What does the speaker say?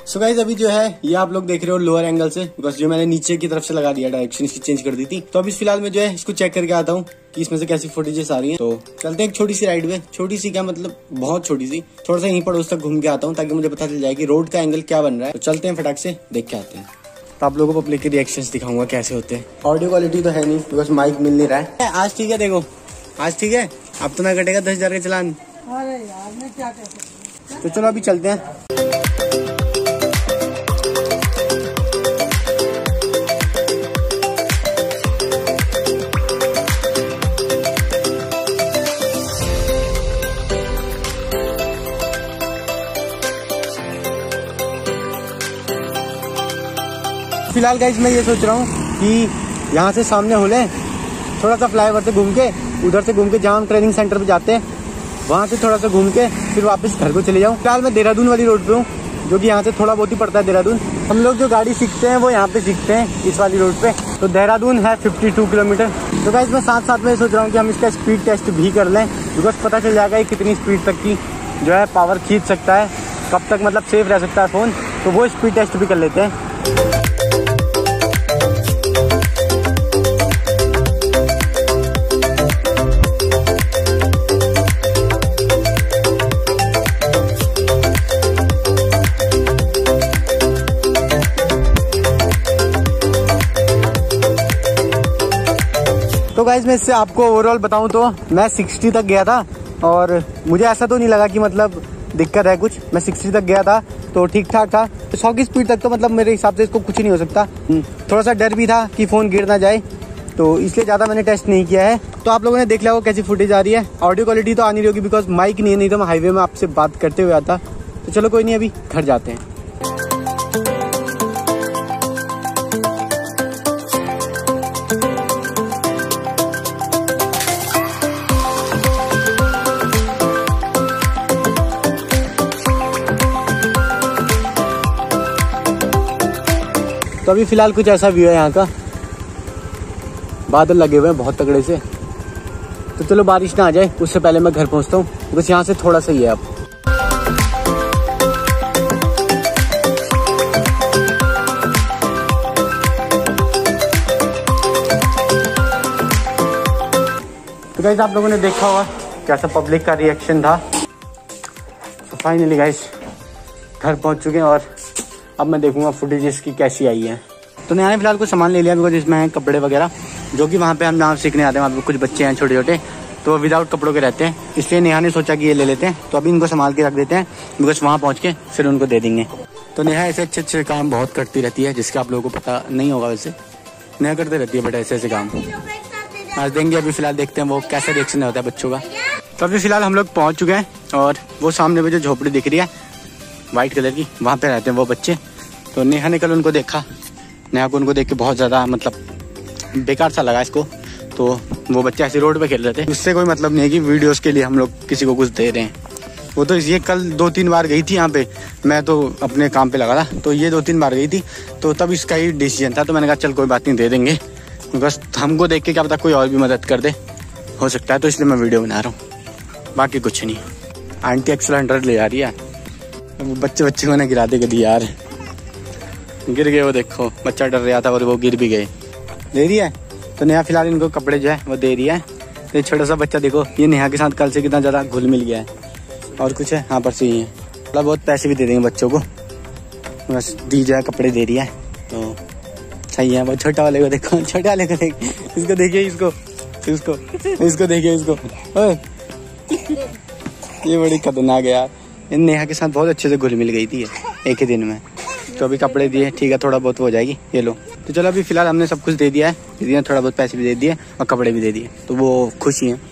So guys अभी जो है ये आप लोग देख रहे हो लोअर एंगल से, बिकॉज जो मैंने नीचे की तरफ से लगा दिया, डायरेक्शन इसकी चेंज कर दी थी। तो अभी फिलहाल मैं जो है इसको चेक करके आता हूँ कि इसमें से कैसी फुटेजेस आ रही हैं। तो चलते हैं एक छोटी सी राइड में, छोटी सी क्या मतलब बहुत छोटी सी, थोड़ा सा यहीं पड़ोस तक घूम के आता हूँ ताकि मुझे पता चल जाए कि रोड का एंगल क्या बन रहा है। तो चलते हैं फटाक से देख के आते हैं। तो आप लोगों को पब्लिक के रिएक्शंस दिखाऊंगा कैसे होते हैं। ऑडियो क्वालिटी तो है नहीं बिकॉज माइक मिल नहीं रहा है। आज ठीक है, देखो आज ठीक है, अब तो ना कटेगा 10,000 का चालान। अरे यार मैं क्या कर सकता हूँ। तो चलो अभी चलते हैं। फिलहाल गाइस मैं ये सोच रहा हूँ कि यहाँ से सामने हो ले, थोड़ा सा फ्लाईओवर से घूम के, उधर से घूम के जहाँ हम ट्रेनिंग सेंटर पे जाते हैं वहाँ से थोड़ा सा घूम के फिर वापस घर को चले जाऊँ। फिलहाल मैं देहरादून वाली रोड पे हूँ, जो कि यहाँ से थोड़ा बहुत ही पड़ता है देहरादून। हम लोग जो गाड़ी सीखते हैं वो यहाँ पे सीखते हैं इस वाली रोड पे। तो देहरादून है 52 किलोमीटर। तो गाइस मैं साथ साथ में सोच रहा हूँ कि हम इसका स्पीड टेस्ट भी कर लें, बिकॉज पता चल जाएगा कितनी स्पीड तक की जो है पावर खींच सकता है, कब तक मतलब सेफ रह सकता है फ़ोन। तो वो स्पीड टेस्ट भी कर लेते हैं। तो गाइज मैं इससे आपको ओवरऑल बताऊं तो मैं 60 तक गया था और मुझे ऐसा तो नहीं लगा कि मतलब दिक्कत है कुछ। मैं 60 तक गया था तो ठीक ठाक था। 100 की स्पीड तक तो मतलब मेरे हिसाब से इसको कुछ नहीं हो सकता। थोड़ा सा डर भी था कि फ़ोन गिर ना जाए, तो इसलिए ज़्यादा मैंने टेस्ट नहीं किया है। तो आप लोगों ने देख लिया वो कैसी फुटेज आ रही है। ऑडियो क्वालिटी तो आ नहीं रही होगी बिकॉज माइक नहीं तो मैं हाईवे में आपसे बात करते हुए आता। तो चलो कोई नहीं, अभी घर जाते हैं। तो अभी फिलहाल कुछ ऐसा व्यू है यहाँ का, बादल लगे हुए हैं बहुत तगड़े से। तो चलो बारिश ना आ जाए उससे पहले मैं घर पहुँचता हूँ, बस यहाँ से थोड़ा सा ही है अब। तो गाइस आप लोगों ने देखा होगा कैसा पब्लिक का रिएक्शन था। तो फाइनली गाइस घर पहुँच चुके हैं और अब मैं देखूंगा फुटेज इसकी कैसी आई है। तो नया ने फिलहाल कुछ सामान ले लिया बिकॉज इसमें है कपड़े वगैरह, जो कि वहाँ पे हम नाम सीखने आते हैं। वहाँ पे कुछ बच्चे हैं छोटे छोटे, तो विदाउट कपड़ों के रहते हैं, इसलिए नेहा ने सोचा कि ये ले लेते हैं। तो अभी इनको संभाल के रख देते हैं बिकॉज वहाँ पहुँच के फिर उनको दे देंगे। तो नेहा ऐसे अच्छे अच्छे काम बहुत करती रहती है, जिसका आप लोगों को पता नहीं होगा। वैसे नेहा करते रहती है बट ऐसे ऐसे काम आज देंगे। अभी फिलहाल देखते हैं वो कैसा रिएक्शन होता है बच्चों का। तो अभी फिलहाल हम लोग पहुँच चुके हैं और वो सामने में जो झोपड़ी दिख रही है वाइट कलर की, वहाँ पे रहते हैं वो बच्चे। तो नेहा ने कल उनको देखा, नेहा को उनको देख के बहुत ज़्यादा मतलब बेकार सा लगा इसको। तो वो बच्चे ऐसे रोड पे खेल रहे थे, उससे कोई मतलब नहीं है कि वीडियोस के लिए हम लोग किसी को कुछ दे रहे हैं। वो तो ये कल 2-3 बार गई थी यहाँ पे, मैं तो अपने काम पे लगा था, तो ये 2-3 बार गई थी। तो तब इसका ही डिसीजन था, तो मैंने कहा चल कोई बात नहीं दे देंगे, बस हमको देख के क्या पता कोई और भी मदद कर दे, हो सकता है। तो इसलिए मैं वीडियो बना रहा हूँ, बाकी कुछ नहीं। आंटी एक्सल 100 ले जा रही है, बच्चे को ना गिरा दे कभी यार। गिर गए वो, देखो बच्चा डर रहा था और वो गिर भी गए। दे रही है तो नेहा फिलहाल इनको कपड़े जो है वो दे रही है। तो ये छोटा सा बच्चा देखो, ये नेहा के साथ कल से कितना ज़्यादा घुल मिल गया है। और कुछ है हाँ पर से ही है, थोड़ा बहुत पैसे भी दे देंगे बच्चों को, बस दी जाए कपड़े दे रही है तो सही है। वो छोटा वाले को देखो, छोटे वाले को देख, इसको देखिए, इसको देखिए, इसको ये बड़ी खतरनाक है यार। नेहा के साथ बहुत अच्छे से घुल मिल गई थी एक ही दिन में। तो अभी कपड़े दिए, ठीक है थोड़ा बहुत हो जाएगी, ये लो। तो चलो अभी फिलहाल हमने सब कुछ दे दिया है, थोड़ा बहुत पैसे भी दे दिए और कपड़े भी दे दिए, तो वो खुश ही हैं।